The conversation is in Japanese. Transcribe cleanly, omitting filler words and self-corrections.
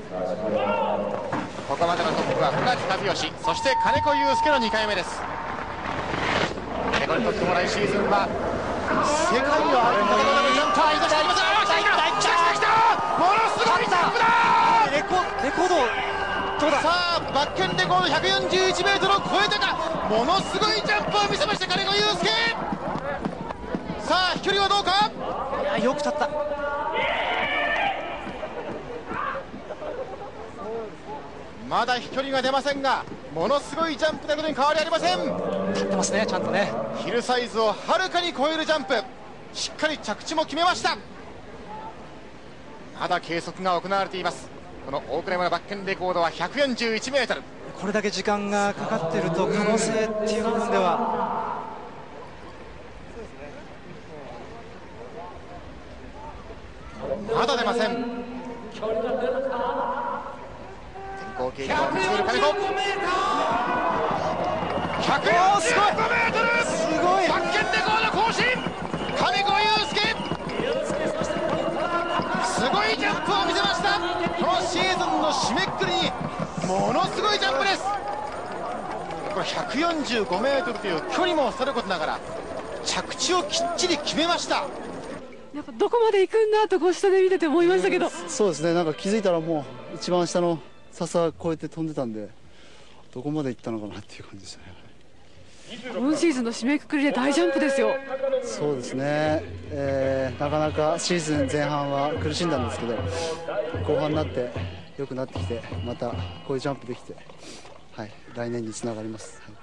ここまでのトップは船木和義、そして金子祐介の2回目です。金子にとっても来シーズンは世界を相手に戦うジャンパーいざしてありません。来たものすごいジャンプだ。 レコードどうだ。 さあバッケンレコード141メートルを超えたか。ものすごいジャンプを見せました金子祐介。さあ飛距離はどうか。 いやよく立った。 まだ飛距離が出ませんが、ものすごいジャンプということに変わりありません。 立ってますね、ちゃんとね。 ヒルサイズをはるかに超えるジャンプ、しっかり着地も決めました。まだ計測が行われています。この大倉山のバッケンレコードは141メートル。 これだけ時間がかかっていると可能性っていう部分ではまだ出ません。前方形にも見つめる金子。145メートル、 すごいバッケンレコード更新。金子祐介、すごいジャンプを見せました。このシーズンの締めくくりにものすごいジャンプです。これ145メートルという距離もさることながら着地をきっちり決めました。 やっぱどこまで行くんだとこう下で見てて思いましたけど、 そうですね、なんか気づいたらもう一番下の笹越えて飛んでたんで、どこまで行ったのかなっていう感じでしたね。 今シーズンの締めくくりで大ジャンプですよ。 そうですね、なかなかシーズン前半は苦しんだんですけど、後半になって良くなってきて、またこういうジャンプできて、はい、来年につながります。はい。